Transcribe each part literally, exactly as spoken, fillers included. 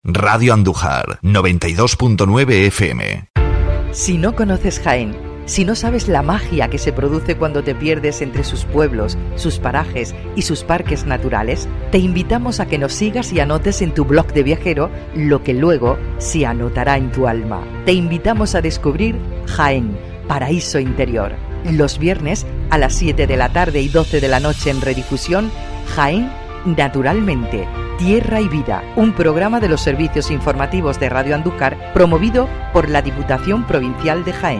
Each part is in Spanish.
Radio Andújar, noventa y dos punto nueve F M. Si no conoces Jaén, si no sabes la magia que se produce cuando te pierdes entre sus pueblos, sus parajes y sus parques naturales, te invitamos a que nos sigas y anotes en tu blog de viajero lo que luego se anotará en tu alma. Te invitamos a descubrir Jaén, paraíso interior. Los viernes a las siete de la tarde y doce de la noche en redifusión, Jaén Naturalmente, Tierra y Vida, un programa de los servicios informativos de Radio Andújar promovido por la Diputación Provincial de Jaén.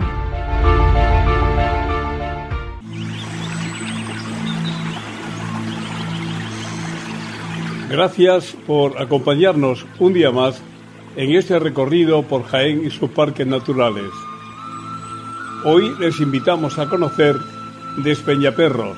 Gracias por acompañarnos un día más en este recorrido por Jaén y sus parques naturales. Hoy les invitamos a conocer Despeñaperros.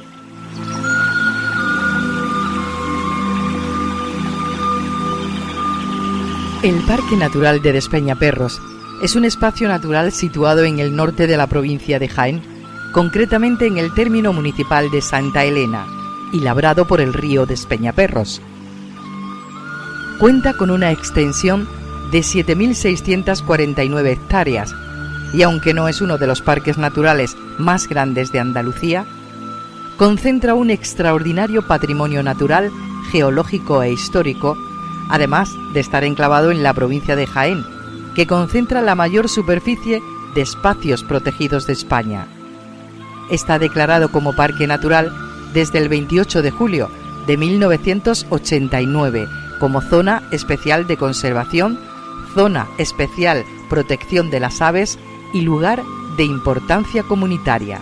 El Parque Natural de Despeñaperros es un espacio natural situado en el norte de la provincia de Jaén, concretamente en el término municipal de Santa Elena, y labrado por el río Despeñaperros. Cuenta con una extensión de siete mil seiscientas cuarenta y nueve hectáreas, y aunque no es uno de los parques naturales más grandes de Andalucía, concentra un extraordinario patrimonio natural, geológico e histórico, además de estar enclavado en la provincia de Jaén, que concentra la mayor superficie de espacios protegidos de España. Está declarado como parque natural desde el veintiocho de julio de mil novecientos ochenta y nueve, como zona especial de conservación, zona especial protección de las aves y lugar de importancia comunitaria.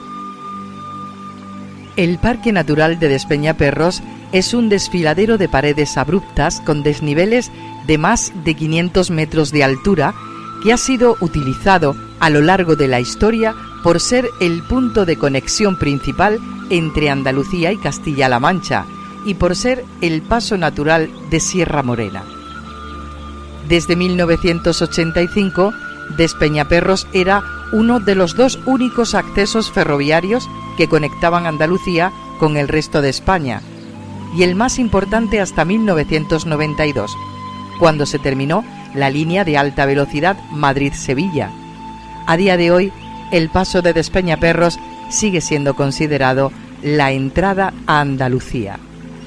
El Parque Natural de Despeñaperros es un desfiladero de paredes abruptas con desniveles de más de quinientos metros de altura que ha sido utilizado a lo largo de la historia por ser el punto de conexión principal entre Andalucía y Castilla-La Mancha y por ser el paso natural de Sierra Morena. Desde mil novecientos ochenta y cinco, Despeñaperros era uno de los dos únicos accesos ferroviarios que conectaban Andalucía con el resto de España, y el más importante hasta mil novecientos noventa y dos, cuando se terminó la línea de alta velocidad Madrid-Sevilla. A día de hoy, el paso de Despeñaperros sigue siendo considerado la entrada a Andalucía.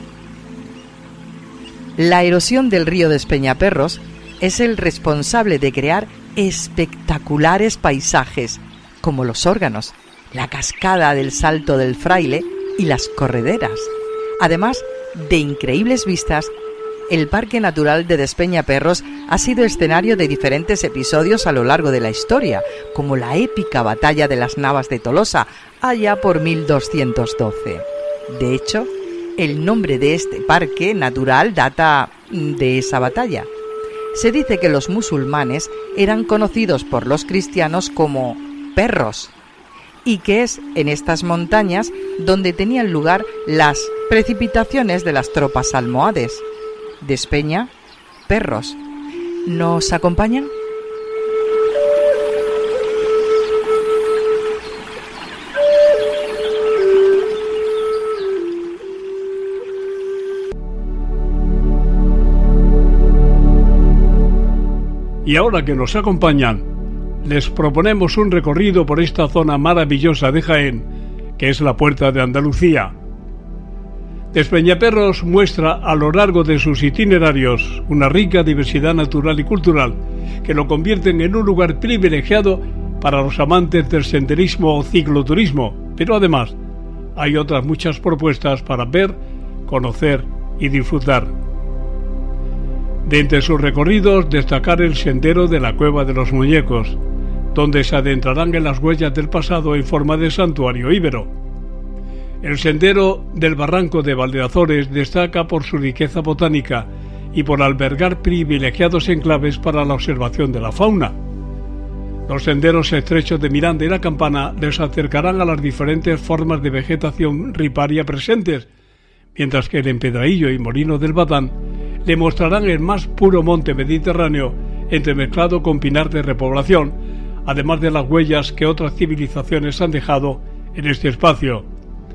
La erosión del río Despeñaperros es el responsable de crear espectaculares paisajes, como los órganos, la cascada del Salto del Fraile y las correderas. Además de increíbles vistas, el Parque Natural de Despeñaperros ha sido escenario de diferentes episodios a lo largo de la historia, como la épica batalla de las Navas de Tolosa, allá por mil doscientos doce. De hecho, el nombre de este parque natural data de esa batalla. Se dice que los musulmanes eran conocidos por los cristianos como perros, y que es en estas montañas donde tenían lugar las precipitaciones de las tropas almohades. Despeña, Perros. ¿Nos acompañan? Y ahora que nos acompañan, les proponemos un recorrido por esta zona maravillosa de Jaén, que es la Puerta de Andalucía. Despeñaperros muestra a lo largo de sus itinerarios una rica diversidad natural y cultural que lo convierten en un lugar privilegiado para los amantes del senderismo o cicloturismo, pero además hay otras muchas propuestas para ver, conocer y disfrutar. De entre sus recorridos, destacar el sendero de la Cueva de los Muñecos, donde se adentrarán en las huellas del pasado en forma de santuario íbero. El sendero del Barranco de Valdeazores destaca por su riqueza botánica y por albergar privilegiados enclaves para la observación de la fauna. Los senderos estrechos de Miranda y La Campana les acercarán a las diferentes formas de vegetación riparia presentes, mientras que el Empedraillo y Molino del Badán le mostrarán el más puro monte mediterráneo entremezclado con pinar de repoblación, además de las huellas que otras civilizaciones han dejado en este espacio.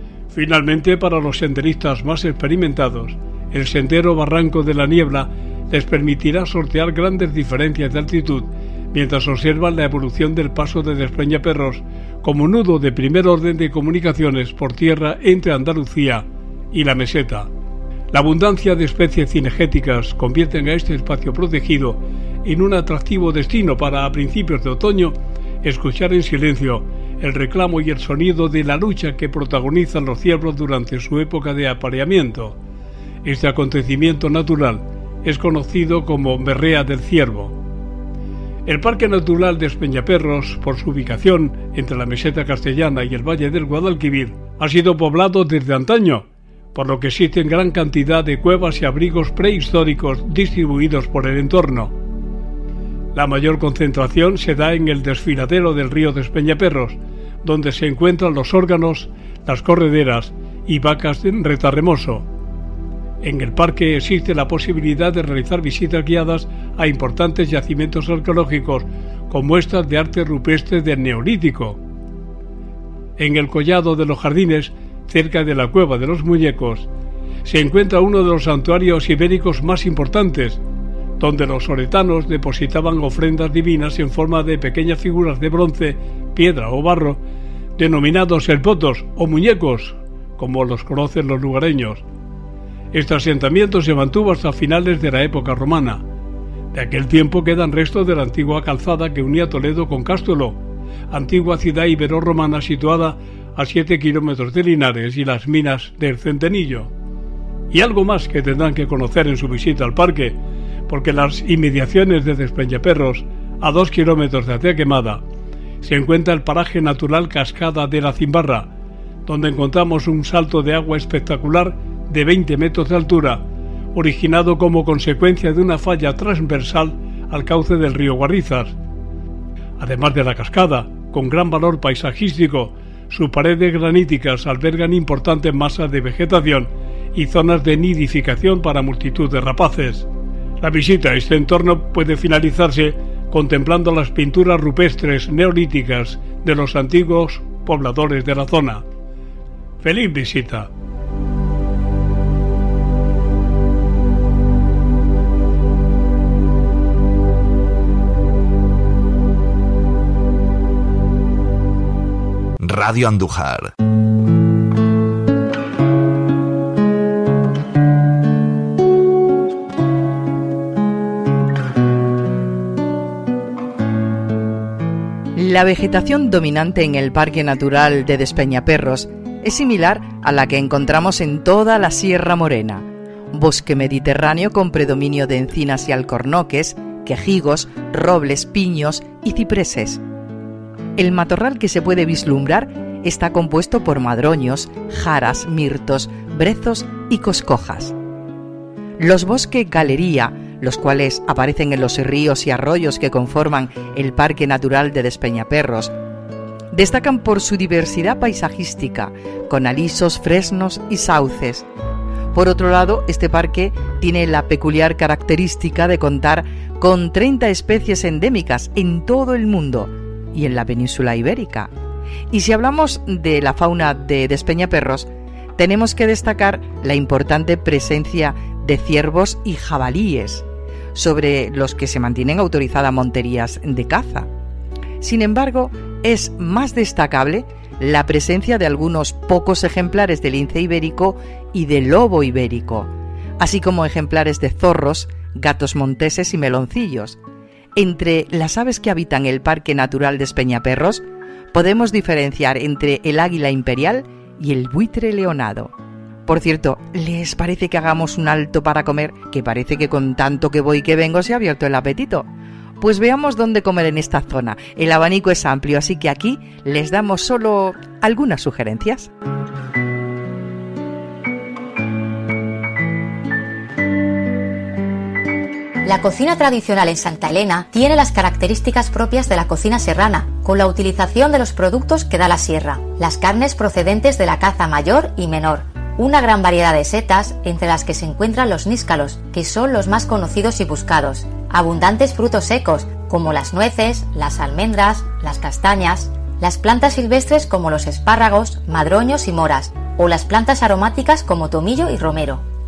Finalmente, para los senderistas más experimentados, el sendero Barranco de la Niebla les permitirá sortear grandes diferencias de altitud mientras observan la evolución del paso de Despeñaperros como nudo de primer orden de comunicaciones por tierra entre Andalucía y la meseta. La abundancia de especies cinegéticas convierten a este espacio protegido en un atractivo destino para, a principios de otoño, escuchar en silencio el reclamo y el sonido de la lucha que protagonizan los ciervos durante su época de apareamiento. Este acontecimiento natural es conocido como berrea del ciervo. El Parque Natural de Despeñaperros, por su ubicación entre la meseta castellana y el valle del Guadalquivir, ha sido poblado desde antaño, por lo que existen gran cantidad de cuevas y abrigos prehistóricos distribuidos por el entorno. La mayor concentración se da en el desfiladero del río Despeñaperros, donde se encuentran los órganos, las correderas y vacas en retarremoso. En el parque existe la posibilidad de realizar visitas guiadas a importantes yacimientos arqueológicos con muestras de arte rupestre del Neolítico. En el collado de los Jardines, cerca de la Cueva de los Muñecos, se encuentra uno de los santuarios ibéricos más importantes, donde los oretanos depositaban ofrendas divinas en forma de pequeñas figuras de bronce, piedra o barro, denominados elpotos o muñecos, como los conocen los lugareños. Este asentamiento se mantuvo hasta finales de la época romana. De aquel tiempo quedan restos de la antigua calzada que unía Toledo con Cástulo, antigua ciudad ibero-romana situada a siete kilómetros de Linares y las minas del Centenillo. Y algo más que tendrán que conocer en su visita al parque, porque las inmediaciones de Despeñaperros, a dos kilómetros de Atea Quemada, se encuentra el paraje natural Cascada de la Cimbarra, donde encontramos un salto de agua espectacular de veinte metros de altura, originado como consecuencia de una falla transversal al cauce del río Guarrizas. Además de la cascada, con gran valor paisajístico, sus paredes graníticas albergan importantes masas de vegetación y zonas de nidificación para multitud de rapaces. La visita a este entorno puede finalizarse contemplando las pinturas rupestres neolíticas de los antiguos pobladores de la zona. ¡Feliz visita! Radio Andújar. La vegetación dominante en el Parque Natural de Despeñaperros es similar a la que encontramos en toda la Sierra Morena: bosque mediterráneo con predominio de encinas y alcornoques, quejigos, robles, piños y cipreses. El matorral que se puede vislumbrar está compuesto por madroños, jaras, mirtos, brezos y coscojas. Los bosques galería, los cuales aparecen en los ríos y arroyos que conforman el Parque Natural de Despeñaperros, destacan por su diversidad paisajística, con alisos, fresnos y sauces. Por otro lado, este parque tiene la peculiar característica de contar con treinta especies endémicas en todo el mundo y en la península ibérica. Y si hablamos de la fauna de Despeñaperros, tenemos que destacar la importante presencia de ciervos y jabalíes, sobre los que se mantienen autorizadas monterías de caza. Sin embargo, es más destacable la presencia de algunos pocos ejemplares de lince ibérico y de lobo ibérico, así como ejemplares de zorros, gatos monteses y meloncillos. Entre las aves que habitan el Parque Natural de Despeñaperros, podemos diferenciar entre el águila imperial y el buitre leonado. Por cierto, ¿les parece que hagamos un alto para comer? Que parece que con tanto que voy y que vengo se ha abierto el apetito. Pues veamos dónde comer en esta zona. El abanico es amplio, así que aquí les damos solo algunas sugerencias. La cocina tradicional en Santa Elena tiene las características propias de la cocina serrana, con la utilización de los productos que da la sierra, las carnes procedentes de la caza mayor y menor, una gran variedad de setas, entre las que se encuentran los níscalos, que son los más conocidos y buscados, abundantes frutos secos, como las nueces, las almendras, las castañas, las plantas silvestres como los espárragos, madroños y moras, o las plantas aromáticas como tomillo y romero.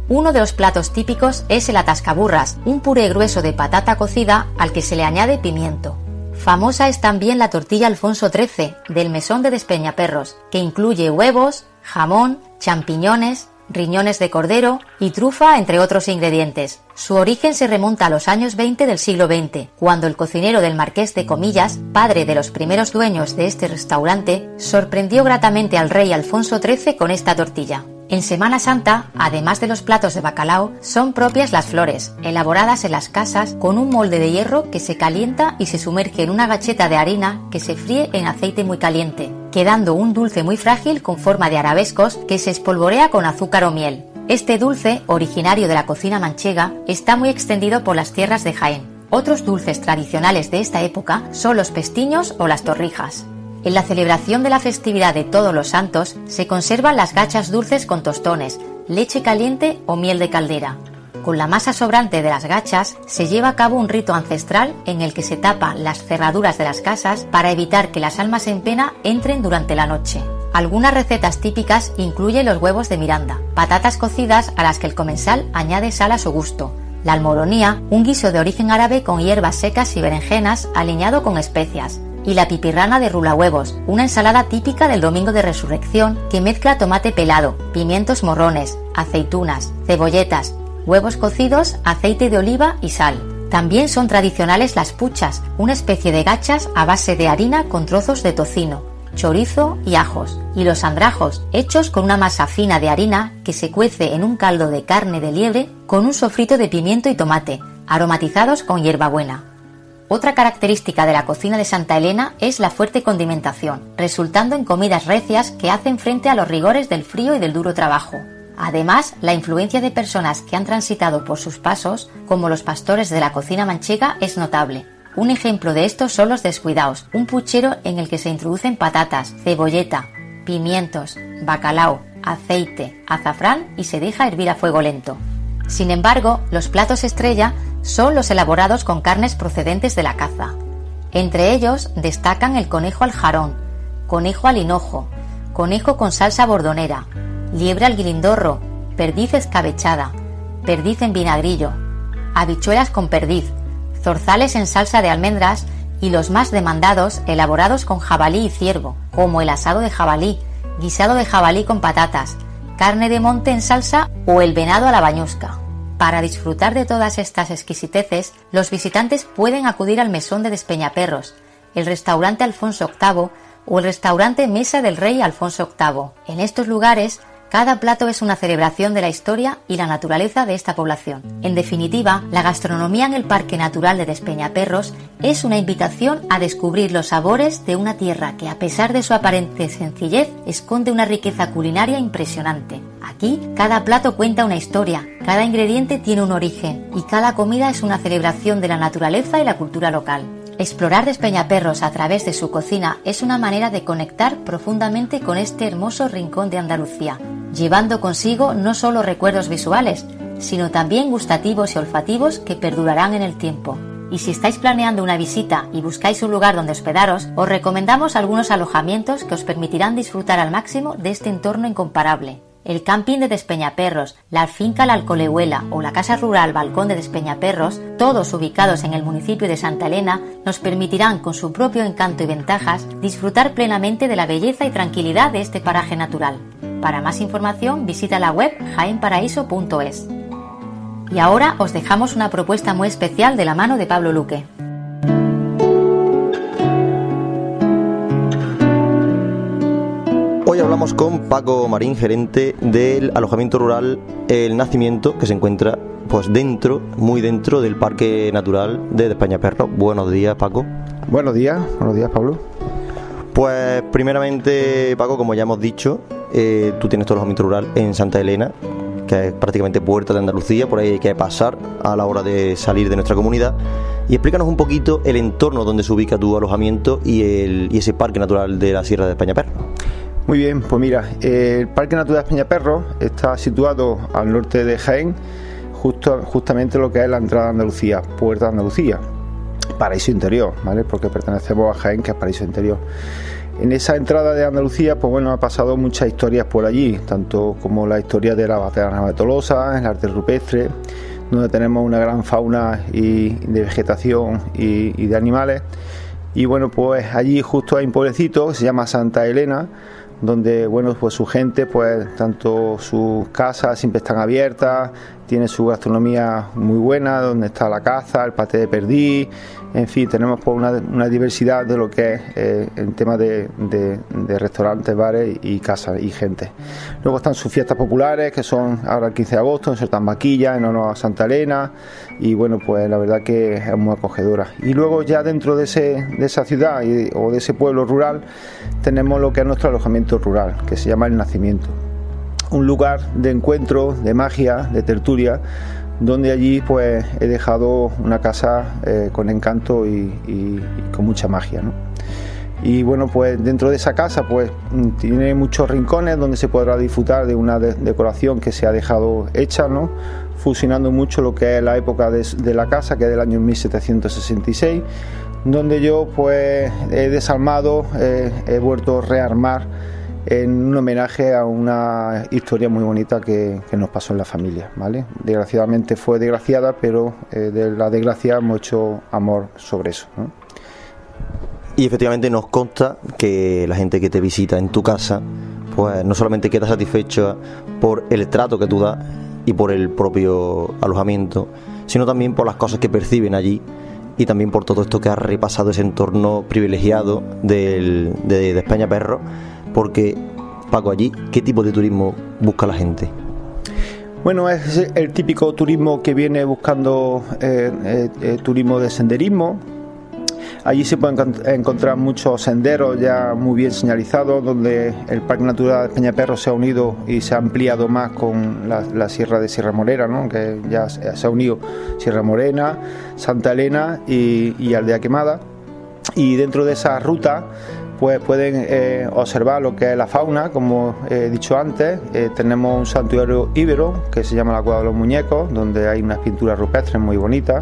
Uno de los platos típicos es el atascaburras, un puré grueso de patata cocida al que se le añade pimiento. Famosa es también la tortilla Alfonso trece, del mesón de Despeñaperros, que incluye huevos, jamón, champiñones, riñones de cordero y trufa, entre otros ingredientes. Su origen se remonta a los años veinte del siglo veinte, cuando el cocinero del Marqués de Comillas, padre de los primeros dueños de este restaurante, sorprendió gratamente al rey Alfonso trece con esta tortilla. En Semana Santa, además de los platos de bacalao, son propias las flores, elaboradas en las casas con un molde de hierro que se calienta y se sumerge en una gacheta de harina que se fríe en aceite muy caliente, quedando un dulce muy frágil con forma de arabescos que se espolvorea con azúcar o miel. Este dulce, originario de la cocina manchega, está muy extendido por las tierras de Jaén. Otros dulces tradicionales de esta época son los pestiños o las torrijas. En la celebración de la festividad de Todos los Santos se conservan las gachas dulces con tostones, leche caliente o miel de caldera. Con la masa sobrante de las gachas se lleva a cabo un rito ancestral en el que se tapan las cerraduras de las casas para evitar que las almas en pena entren durante la noche. Algunas recetas típicas incluyen los huevos de Miranda, patatas cocidas a las que el comensal añade sal a su gusto, la almoronía, un guiso de origen árabe con hierbas secas y berenjenas aliñado con especias, y la pipirrana de rulahuevos, una ensalada típica del Domingo de Resurrección que mezcla tomate pelado, pimientos morrones, aceitunas, cebolletas, huevos cocidos, aceite de oliva y sal. También son tradicionales las puchas, una especie de gachas a base de harina con trozos de tocino, chorizo y ajos, y los andrajos, hechos con una masa fina de harina que se cuece en un caldo de carne de liebre con un sofrito de pimiento y tomate, aromatizados con hierbabuena. Otra característica de la cocina de Santa Elena es la fuerte condimentación, resultando en comidas recias que hacen frente a los rigores del frío y del duro trabajo. Además, la influencia de personas que han transitado por sus pasos, como los pastores de la cocina manchega, es notable. Un ejemplo de esto son los descuidaos, un puchero en el que se introducen patatas, cebolleta, pimientos, bacalao, aceite, azafrán y se deja hervir a fuego lento. Sin embargo, los platos estrella son los elaborados con carnes procedentes de la caza. Entre ellos destacan el conejo al jarón, conejo al hinojo, conejo con salsa bordonera, liebre al guilindorro, perdiz escabechada, perdiz en vinagrillo, habichuelas con perdiz, zorzales en salsa de almendras y los más demandados elaborados con jabalí y ciervo, como el asado de jabalí, guisado de jabalí con patatas, carne de monte en salsa o el venado a la bañusca. Para disfrutar de todas estas exquisiteces, los visitantes pueden acudir al mesón de Despeñaperros, el restaurante Alfonso octavo o el restaurante Mesa del Rey Alfonso octavo. En estos lugares, cada plato es una celebración de la historia y la naturaleza de esta población. En definitiva, la gastronomía en el Parque Natural de Despeñaperros es una invitación a descubrir los sabores de una tierra que, a pesar de su aparente sencillez, esconde una riqueza culinaria impresionante. Aquí, cada plato cuenta una historia, cada ingrediente tiene un origen y cada comida es una celebración de la naturaleza y la cultura local. Explorar Despeñaperros a través de su cocina es una manera de conectar profundamente con este hermoso rincón de Andalucía, llevando consigo no solo recuerdos visuales, sino también gustativos y olfativos que perdurarán en el tiempo. Y si estáis planeando una visita y buscáis un lugar donde hospedaros, os recomendamos algunos alojamientos que os permitirán disfrutar al máximo de este entorno incomparable. El camping de Despeñaperros, la finca La Alcolehuela o la casa rural Balcón de Despeñaperros, todos ubicados en el municipio de Santa Elena, nos permitirán, con su propio encanto y ventajas, disfrutar plenamente de la belleza y tranquilidad de este paraje natural. Para más información, visita la web jaén paraíso punto es. Y ahora os dejamos una propuesta muy especial de la mano de Pablo Luque. Hoy hablamos con Paco Marín, gerente del alojamiento rural El Nacimiento, que se encuentra pues dentro, muy dentro del Parque Natural de Despeñaperros. Buenos días, Paco. Buenos días, buenos días, Pablo. Pues primeramente, Paco, como ya hemos dicho, eh, tú tienes tu alojamiento rural en Santa Elena, que es prácticamente puerta de Andalucía, por ahí hay que pasar a la hora de salir de nuestra comunidad. Y explícanos un poquito el entorno donde se ubica tu alojamiento y, el, y ese Parque Natural de la Sierra de Despeñaperros. Muy bien, pues mira, el Parque Natural de Despeñaperros está situado al norte de Jaén, justo, justamente lo que es la entrada de Andalucía, puerta de Andalucía. paraíso interior, ¿vale? Porque pertenecemos a Jaén, que es paraíso interior. En esa entrada de Andalucía, pues bueno, ha pasado muchas historias por allí, tanto como la historia de la batalla de la Nava de Tolosa, el arte rupestre, donde tenemos una gran fauna y de vegetación y, y de animales. Y bueno, pues allí justo hay un pueblecito que se llama Santa Elena, donde bueno, pues su gente, pues tanto sus casas siempre están abiertas, tiene su gastronomía muy buena, donde está la caza, el paté de perdiz, en fin, tenemos pues una, una diversidad de lo que es eh, en tema de, de, de restaurantes, bares y casas y gente. Luego están sus fiestas populares, que son ahora el quince de agosto, en Sertambaquilla, en honor a Santa Elena, y bueno, pues la verdad que es muy acogedora. Y luego ya dentro de, ese, de esa ciudad y, o de ese pueblo rural, tenemos lo que es nuestro alojamiento rural, que se llama El Nacimiento. Un lugar de encuentro, de magia, de tertulia, donde allí pues he dejado una casa eh, con encanto y, y, y con mucha magia, ¿no? Y bueno, pues dentro de esa casa pues tiene muchos rincones donde se podrá disfrutar de una de decoración que se ha dejado hecha, ¿no? Fusionando mucho lo que es la época de, de la casa, que es del año mil setecientos sesenta y seis, donde yo pues he desalmado, eh, he vuelto a rearmar en un homenaje a una historia muy bonita que, que nos pasó en la familia, ¿vale? Desgraciadamente fue desgraciada, pero eh, de la desgracia hemos hecho amor sobre eso, ¿no? Y efectivamente nos consta que la gente que te visita en tu casa, pues no solamente queda satisfecha por el trato que tú das y por el propio alojamiento, sino también por las cosas que perciben allí y también por todo esto que has repasado, ese entorno privilegiado del, de, de Despeñaperros. Porque, Paco, allí, ¿qué tipo de turismo busca la gente? Bueno, es el típico turismo que viene buscando eh, eh, eh, turismo de senderismo. Allí se pueden encontrar muchos senderos ya muy bien señalizados, donde el Parque Natural de Peñaperros se ha unido y se ha ampliado más con la, la Sierra de Sierra Morena, ¿no? Que ya se ha unido Sierra Morena, Santa Elena y, y Aldea Quemada. Y dentro de esa ruta pues pueden eh, observar lo que es la fauna, como he dicho antes. Eh, tenemos un santuario íbero que se llama la Cueva de los Muñecos, donde hay unas pinturas rupestres muy bonitas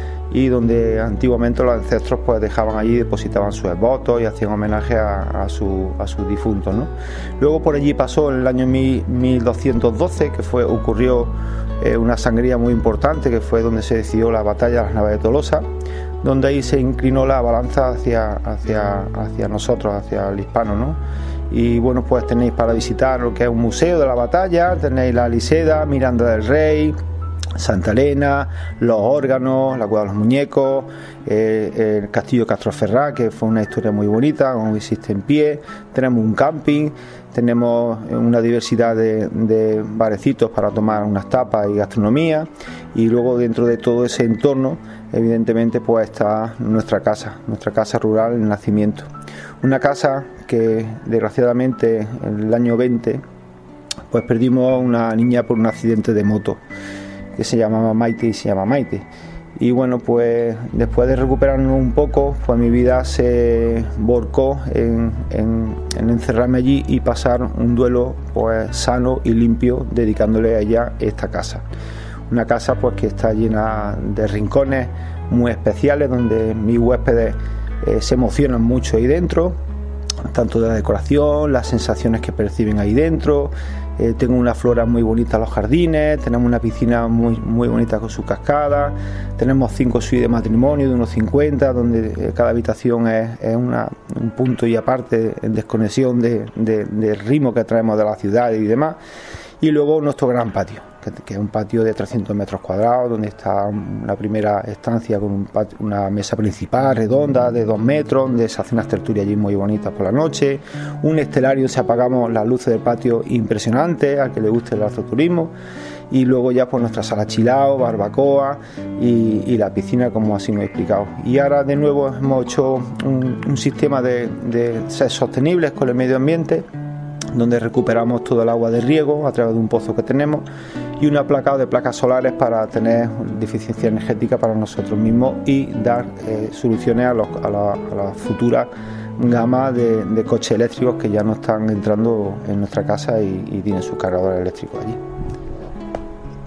y donde antiguamente los ancestros pues dejaban allí, depositaban sus votos y hacían homenaje a, a, su, a sus difuntos, ¿no? Luego por allí pasó en el año mil doscientos doce, que fue ocurrió eh, una sangría muy importante, que fue donde se decidió la batalla de las Navas de Tolosa, donde ahí se inclinó la balanza hacia, hacia, hacia nosotros, hacia el hispano, ¿no? Y bueno, pues tenéis para visitar lo que es un museo de la batalla, tenéis la Liseda, Miranda del Rey, Santa Elena, los órganos, la Cueva de los Muñecos, eh, el Castillo de Castroferrá, que fue una historia muy bonita, aún existe en pie. Tenemos un camping, tenemos una diversidad de, de barecitos para tomar unas tapas y gastronomía, y luego dentro de todo ese entorno evidentemente pues está nuestra casa, nuestra casa rural, El Nacimiento. Una casa que desgraciadamente en el año veinte pues perdimos a una niña por un accidente de moto, que se llamaba Maite y se llama Maite. Y bueno, pues después de recuperarnos un poco, pues mi vida se volcó en, en, en encerrarme allí y pasar un duelo pues sano y limpio, dedicándole a ella esta casa. Una casa pues que está llena de rincones muy especiales, donde mis huéspedes eh, se emocionan mucho ahí dentro, tanto de la decoración, las sensaciones que perciben ahí dentro. Eh, tengo una flora muy bonita en los jardines, tenemos una piscina muy, muy bonita con su cascada, tenemos cinco suites de matrimonio de unos cincuenta, donde eh, cada habitación es, es una, un punto y aparte en desconexión de, de, del ritmo que traemos de la ciudad y demás. Y luego nuestro gran patio, que, que es un patio de trescientos metros cuadrados, donde está la primera estancia con un patio, una mesa principal redonda de dos metros, donde se hacen unas tertulias allí muy bonitas por la noche, un estelario si apagamos las luces del patio impresionante, al que le guste el astroturismo, y luego ya pues nuestra sala chilao, barbacoa y, y la piscina, como así me he explicado. Y ahora de nuevo hemos hecho un, un sistema de, de ser sostenibles con el medio ambiente, donde recuperamos todo el agua de riego a través de un pozo que tenemos y un aplacado de placas solares para tener eficiencia energética para nosotros mismos y dar eh, soluciones a, los, a, la, a la futura gama de, de coches eléctricos que ya no están entrando en nuestra casa y, y tienen sus cargadores eléctricos allí.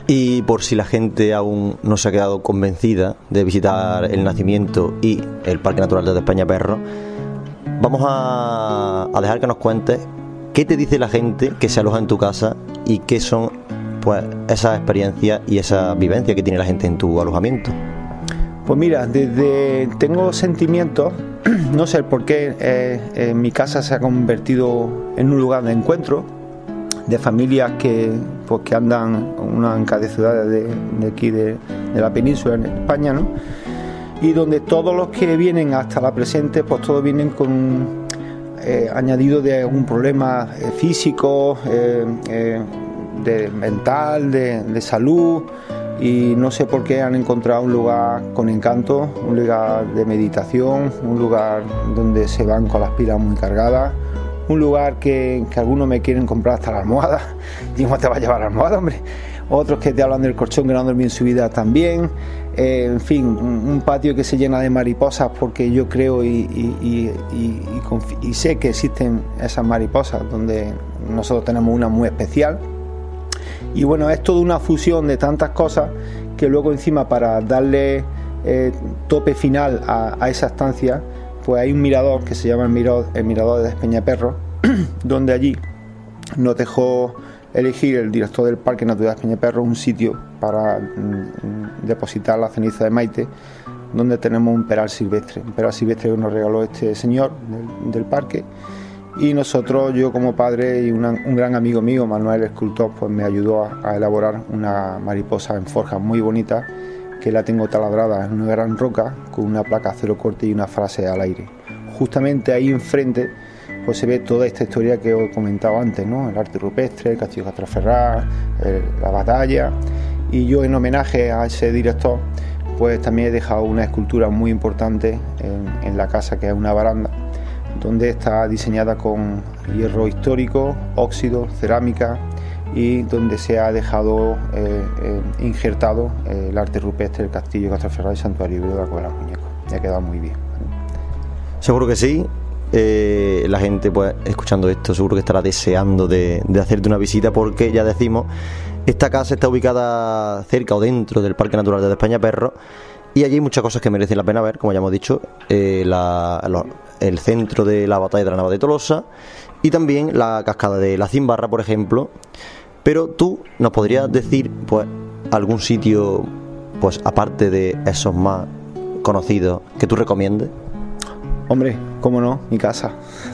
Y por si la gente aún no se ha quedado convencida de visitar el nacimiento y el Parque Natural de Despeñaperros, vamos a, a dejar que nos cuentes qué te dice la gente que se aloja en tu casa y qué son pues esas experiencias y esa vivencia que tiene la gente en tu alojamiento. Pues mira, desde tengo sentimientos, no sé por qué, eh, eh, mi casa se ha convertido en un lugar de encuentro de familias que, pues, que andan una en cada ciudad de, de aquí de, de la península en España, ¿no? Y donde todos los que vienen hasta la presente, pues todos vienen con eh, añadido de algún problema eh, físico, eh, eh, de mental, de, de salud, y no sé por qué han encontrado un lugar con encanto, un lugar de meditación, un lugar donde se van con las pilas muy cargadas, un lugar que, que algunos me quieren comprar hasta la almohada. Digo, ¿te va a llevar la almohada, hombre? Otros que te hablan del colchón que no han dormido en su vida también. Eh, en fin, un, un patio que se llena de mariposas porque yo creo y, y, y, y, y, confi- y sé que existen esas mariposas, donde nosotros tenemos una muy especial. Y bueno, es toda una fusión de tantas cosas que luego encima, para darle eh, tope final a, a esa estancia, pues hay un mirador que se llama el mirador, el mirador de Despeñaperros, donde allí nos dejó elegir el director del Parque Natural de Despeñaperros un sitio para mm, depositar la ceniza de Maite, donde tenemos un peral silvestre, un peral silvestre que nos regaló este señor del, del parque. Y nosotros, yo como padre y una, un gran amigo mío, Manuel, escultor, pues me ayudó a, a elaborar una mariposa en forja muy bonita, que la tengo taladrada en una gran roca con una placa cero corte y una frase al aire. Justamente ahí enfrente pues se ve toda esta historia que os he comentado antes, ¿no? El arte rupestre, el castillo de Castroferrás, el, la batalla. Y yo, en homenaje a ese director, pues también he dejado una escultura muy importante en, en la casa, que es una baranda, donde está diseñada con hierro histórico, óxido, cerámica, y donde se ha dejado eh, eh, injertado eh, el arte rupestre del castillo de Castroferrás y Santuario Ibérico de la Cueva de los Muñecos. Y ha quedado muy bien. Seguro que sí. Eh, la gente, pues, escuchando esto, seguro que estará deseando de, de hacerte una visita, porque ya decimos, esta casa está ubicada cerca o dentro del Parque Natural de Despeñaperros, y allí hay muchas cosas que merecen la pena ver, como ya hemos dicho, eh, la, la, el centro de la batalla de la Nava de Tolosa y también la cascada de la Cimbarra, por ejemplo. Pero tú nos podrías decir, pues, algún sitio, pues, aparte de esos más conocidos, que tú recomiendes. Hombre, cómo no, mi casa.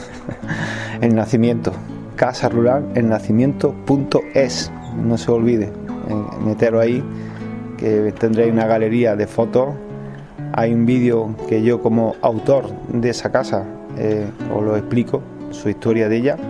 El Nacimiento. Casa Rural, el nacimiento punto es. No se olvide, eh, meteros ahí, que tendréis una galería de fotos. Hay un vídeo que yo, como autor de esa casa, eh, os lo explico, su historia de ella.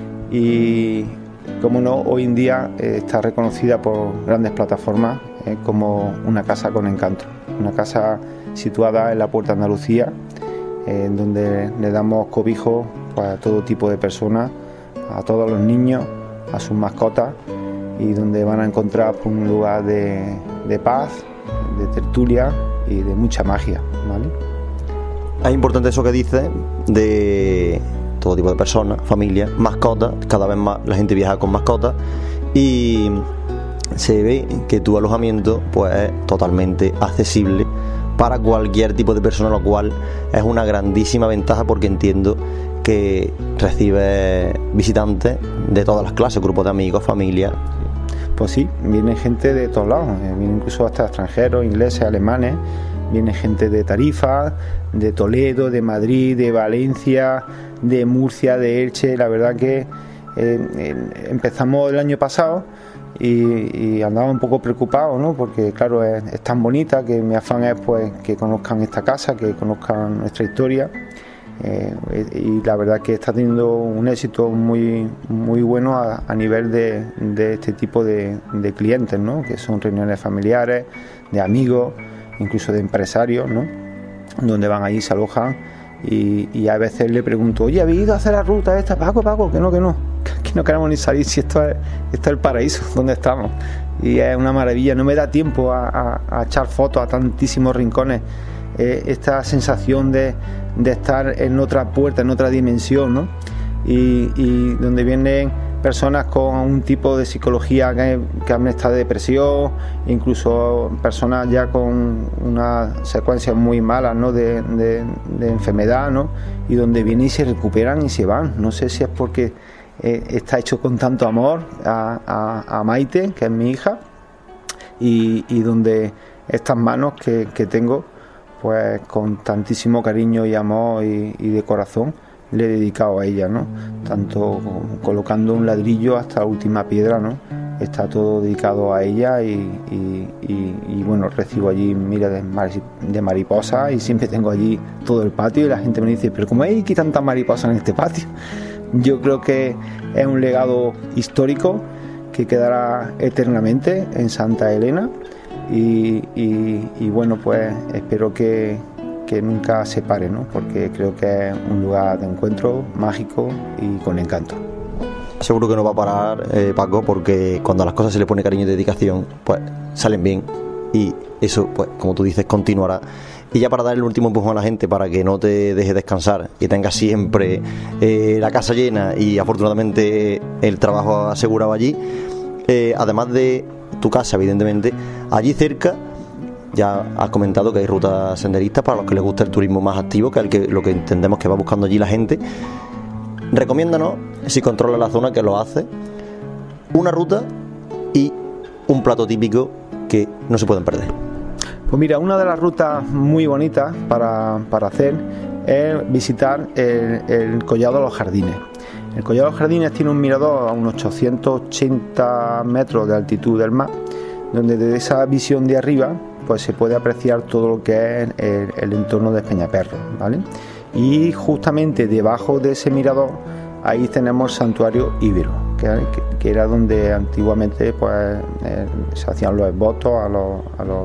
Y como no, hoy en día eh, está reconocida por grandes plataformas eh, como una casa con encanto. Una casa situada en la Puerta de Andalucía, eh, en donde le damos cobijo a todo tipo de personas, a todos los niños, a sus mascotas, y donde van a encontrar pues, un lugar de, de paz, de tertulia y de mucha magia, ¿vale? Es importante eso que dices de todo tipo de personas, familias, mascotas. Cada vez más la gente viaja con mascotas y se ve que tu alojamiento pues es totalmente accesible para cualquier tipo de persona, lo cual es una grandísima ventaja, porque entiendo que recibe visitantes de todas las clases, grupos de amigos, familias. Pues sí, viene gente de todos lados, viene incluso hasta extranjeros, ingleses, alemanes, viene gente de Tarifa, de Toledo, de Madrid, de Valencia, de Murcia, de Elche. La verdad que eh, eh, empezamos el año pasado y, y andaba un poco preocupado, ¿no? Porque claro, es, es tan bonita que mi afán es pues que conozcan esta casa, que conozcan nuestra historia. Eh, y la verdad que está teniendo un éxito muy muy bueno a, a nivel de, de este tipo de, de clientes, ¿no? Que son reuniones familiares, de amigos, incluso de empresarios, ¿no? Donde van ahí, se alojan y, y a veces le pregunto, oye, ¿habéis ido a hacer la ruta esta? Paco, Paco, que no, que no, que no queremos ni salir, si esto es, esto es el paraíso donde estamos. Y es una maravilla, no me da tiempo a, a, a echar fotos a tantísimos rincones. Eh, esta sensación de, de estar en otra puerta, en otra dimensión, ¿no? Y, y donde vienen personas con un tipo de psicología que, que han estado de depresión, incluso personas ya con una secuencia muy mala, ¿no? de, de, de enfermedad, ¿no? Y donde vienen y se recuperan y se van. No sé si es porque eh, está hecho con tanto amor a, a, a Maite, que es mi hija, y, y donde estas manos que, que tengo, pues con tantísimo cariño y amor y, y de corazón, le he dedicado a ella, ¿no? Tanto colocando un ladrillo hasta la última piedra, ¿no? Está todo dedicado a ella y, y, y, y bueno, recibo allí miles de, mar, de mariposas y siempre tengo allí todo el patio y la gente me dice, pero ¿cómo hay aquí tantas mariposas en este patio? Yo creo que es un legado histórico que quedará eternamente en Santa Elena y, y, y bueno, pues espero que que nunca se pare, ¿no? Porque creo que es un lugar de encuentro mágico y con encanto. Seguro que no va a parar, eh, Paco, porque cuando a las cosas se le pone cariño y dedicación, pues salen bien y eso, pues como tú dices, continuará. Y ya para dar el último empujón a la gente, para que no te deje descansar y tengas siempre eh, la casa llena y afortunadamente el trabajo asegurado allí, eh, además de tu casa, evidentemente, allí cerca ya has comentado que hay rutas senderistas para los que les gusta el turismo más activo, que es el que, lo que entendemos que va buscando allí la gente. Recomiéndanos, si controla la zona, que lo hace, una ruta y un plato típico que no se pueden perder. Pues mira, una de las rutas muy bonitas para, para hacer es visitar el, el Collado de los Jardines. El Collado de los Jardines tiene un mirador a unos ochocientos ochenta metros de altitud del mar, donde desde esa visión de arriba pues se puede apreciar todo lo que es el, el entorno de Peñaperros, ¿vale? Y justamente debajo de ese mirador ahí tenemos el santuario Ibero, que, que, que era donde antiguamente pues eh, se hacían los votos a los, a los...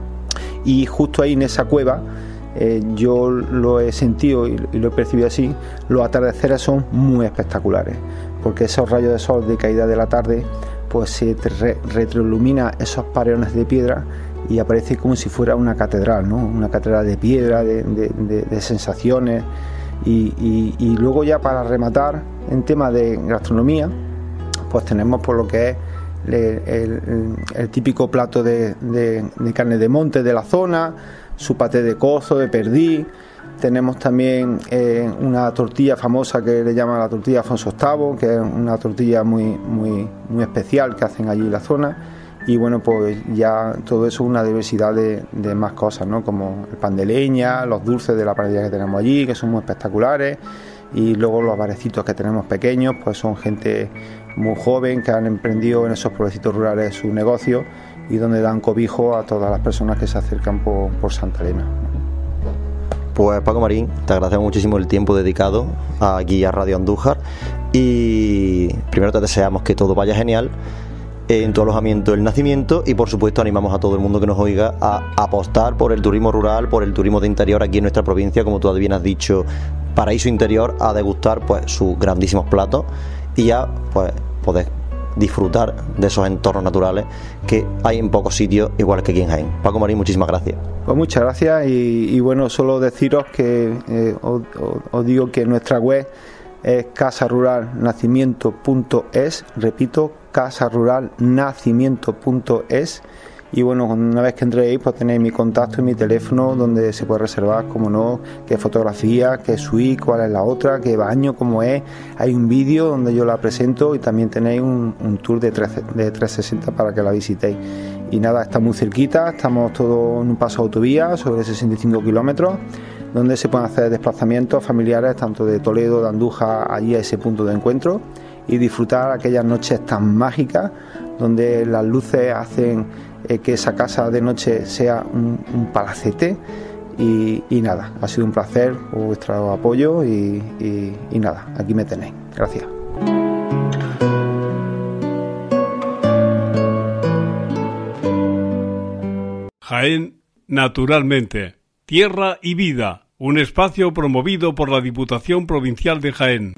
y justo ahí en esa cueva eh, yo lo he sentido y, y lo he percibido así. Los atardeceres son muy espectaculares porque esos rayos de sol de caída de la tarde pues se re, retroilumina esos paredones de piedra y aparece como si fuera una catedral, ¿no? Una catedral de piedra, de, de, de, de sensaciones. Y, y, y luego ya para rematar en tema de gastronomía, pues tenemos por lo que es el, el, el típico plato de, de, de carne de monte de la zona, su paté de cozo, de perdiz. Tenemos también eh, una tortilla famosa que le llaman la tortilla Afonso octavo, que es una tortilla muy, muy, muy especial que hacen allí en la zona. Y bueno, pues ya todo eso es una diversidad de, de más cosas, ¿no? Como el pan de leña, los dulces de la paella que tenemos allí, que son muy espectaculares, y luego los barecitos que tenemos pequeños, pues son gente muy joven que han emprendido en esos pueblecitos rurales su negocio y donde dan cobijo a todas las personas que se acercan por, por Santa Elena. Pues Paco Marín, te agradecemos muchísimo el tiempo dedicado aquí a Radio Andújar y primero te deseamos que todo vaya genial en tu alojamiento El Nacimiento y por supuesto animamos a todo el mundo que nos oiga a apostar por el turismo rural, por el turismo de interior aquí en nuestra provincia, como tú bien has dicho, paraíso interior, a degustar pues sus grandísimos platos y ya pues poder disfrutar de esos entornos naturales que hay en pocos sitios igual que aquí en Jaén. Paco Marín, muchísimas gracias. Pues muchas gracias y, y bueno, solo deciros que eh, os, os digo que nuestra web es casa rural nacimiento punto es, repito, casa rural nacimiento punto es y bueno, una vez que entréis pues tenéis mi contacto y mi teléfono donde se puede reservar, como no, qué fotografía, qué suite, cuál es la otra, qué baño, cómo es. Hay un vídeo donde yo la presento y también tenéis un, un tour de, tres, de trescientos sesenta para que la visitéis. Y nada, está muy cerquita, estamos todos en un paso de autovía sobre sesenta y cinco kilómetros, donde se pueden hacer desplazamientos familiares tanto de Toledo, de Andújar, allí a ese punto de encuentro y disfrutar aquellas noches tan mágicas donde las luces hacen eh, que esa casa de noche sea un, un palacete y, y nada, ha sido un placer vuestro apoyo y, y, y nada, aquí me tenéis. Gracias. Jaén, naturalmente, tierra y vida, un espacio promovido por la Diputación Provincial de Jaén.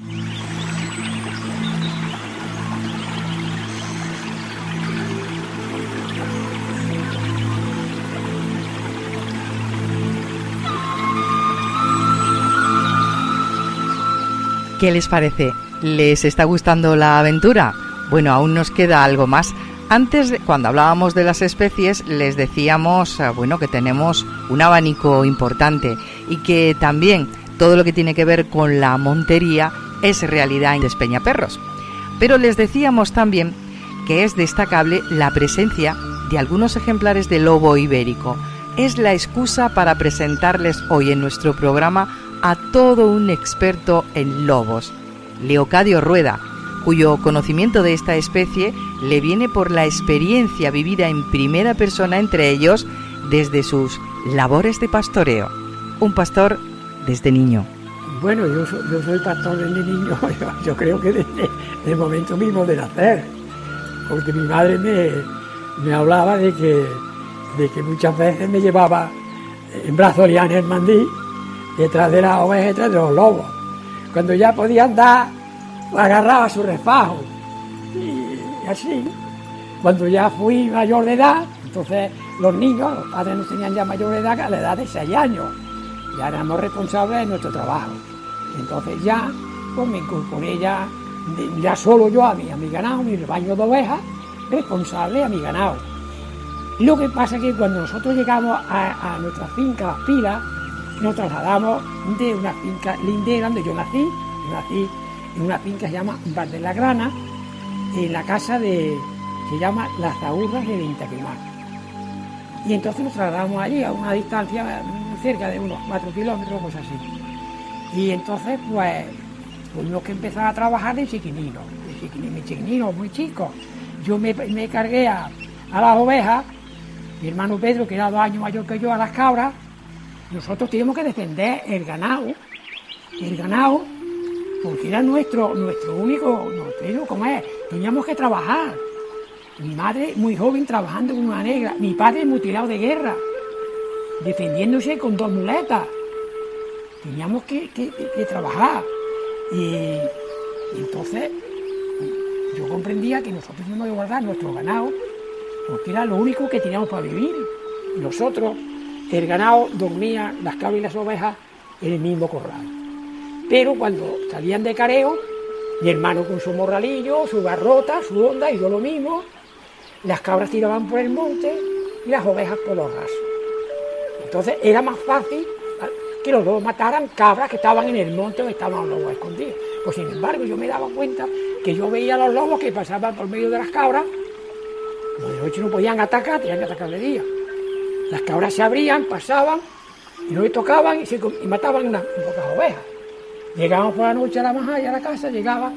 ¿Qué les parece? ¿Les está gustando la aventura? Bueno, aún nos queda algo más. Antes, cuando hablábamos de las especies, les decíamos, bueno, que tenemos un abanico importante y que también todo lo que tiene que ver con la montería es realidad en Despeñaperros. Pero les decíamos también que es destacable la presencia de algunos ejemplares de lobo ibérico. Es la excusa para presentarles hoy en nuestro programa a todo un experto en lobos, Leocadio Rueda, cuyo conocimiento de esta especie le viene por la experiencia vivida en primera persona entre ellos desde sus labores de pastoreo. Un pastor desde niño. Bueno, yo soy, yo soy pastor desde niño, yo, yo creo que desde el momento mismo de nacer, porque mi madre me, me hablaba de que, de que muchas veces me llevaba en brazos lianes el mandí, detrás de las ovejas, detrás de los lobos. Cuando ya podía andar, agarraba su refajo. Y así, cuando ya fui mayor de edad, entonces los niños, los padres no tenían ya mayor de edad, a la edad de seis años. Ya éramos responsables de nuestro trabajo. Entonces ya, pues me incorporé ya, ya solo yo a mi, a mi ganado, mi rebaño de ovejas, responsable a mi ganado. Y lo que pasa es que cuando nosotros llegamos a, a nuestra finca, Las Pilas, nos trasladamos de una finca lindera donde yo nací. Yo nací en una finca que se llama Bar de la Grana, en la casa de, se llama Las Zahurras de Ventaquemar. Y entonces nos trasladamos allí a una distancia cerca de unos cuatro kilómetros, cosas así. Y entonces, pues, tuvimos que empezar a trabajar de chiquinino, de chiquinino, chiquinino muy chico. Yo me, me cargué a, a las ovejas, mi hermano Pedro, que era dos años mayor que yo, a las cabras. Nosotros teníamos que defender el ganado, el ganado, porque era nuestro, nuestro único, nuestro, ¿cómo es? Teníamos que trabajar. Mi madre muy joven trabajando con una negra, mi padre mutilado de guerra, defendiéndose con dos muletas. Teníamos que, que, que trabajar. Y, y entonces yo comprendía que nosotros teníamos que guardar nuestro ganado, porque era lo único que teníamos para vivir. Nosotros, el ganado dormía, las cabras y las ovejas, en el mismo corral. Pero cuando salían de careo, mi hermano con su morralillo, su garrota, su onda, y yo lo mismo, las cabras tiraban por el monte y las ovejas por los rasos. Entonces era más fácil que los lobos mataran cabras que estaban en el monte o estaban los lobos escondidos. Pues sin embargo yo me daba cuenta que yo veía a los lobos que pasaban por medio de las cabras, como de noche no podían atacar, tenían que atacar de día. Las cabras se abrían, pasaban, y no le tocaban y, se, y mataban unas pocas ovejas. Llegábamos por la noche a la majalla, a la casa, llegaba